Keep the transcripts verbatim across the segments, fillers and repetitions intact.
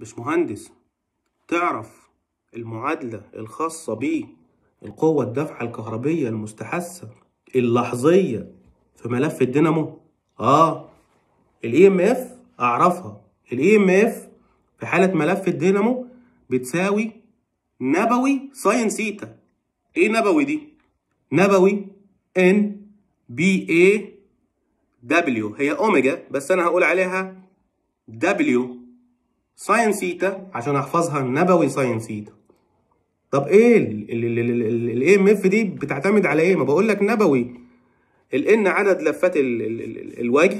مش مهندس، تعرف المعادلة الخاصة بالقوة الدافعة الكهربية المستحثة اللحظية في ملف الدينامو؟ اه الاي ام اف اعرفها. الاي ام اف في حالة ملف الدينامو بتساوي نبوي ساين سيتا. ايه نبوي دي؟ نبوي ان بي اي دبليو، هي اوميجا بس انا هقول عليها دبليو ساين سيتا عشان احفظها، نبوي ساين سيتا. طب ايه الاي ام اف دي بتعتمد على ايه؟ ما بقول لك نبوي، الان عدد لفات ال ال ال الوجه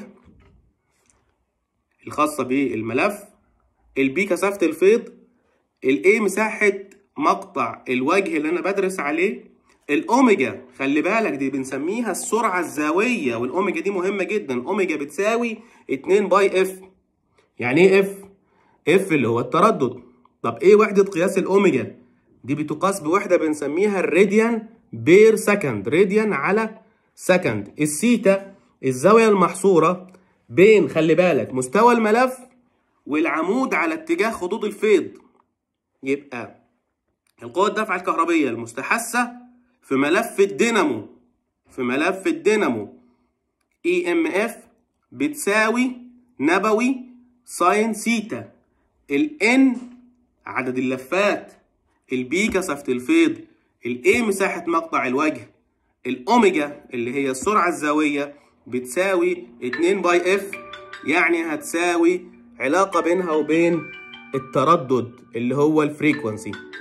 الخاصه بالملف، البي كثافه الفيض، الاي مساحه مقطع الوجه اللي انا بدرس عليه، الاوميجا خلي بالك دي بنسميها السرعه الزاويه، والاوميجا دي مهمه جدا. اوميجا بتساوي اتنين باي اف. يعني ايه اف؟ اف اللي هو التردد. طب ايه وحده قياس الاوميجا؟ دي بتقاس بوحده بنسميها الراديان بير سكند، راديان على سكند. السيتا الزاويه المحصوره بين خلي بالك مستوى الملف والعمود على اتجاه خطوط الفيض. يبقى القوة الدافعة الكهربية المستحثة في ملف الدينامو في ملف الدينامو اي ام اف بتساوي نبوي ساين سيتا. الان عدد اللفات، البي كثافة الفيض، الاي مساحة مقطع الوجه، الاوميجا اللي هي السرعة الزاوية بتساوي اتنين باي اف. يعني هتساوي علاقة بينها وبين التردد اللي هو الفريكونسي.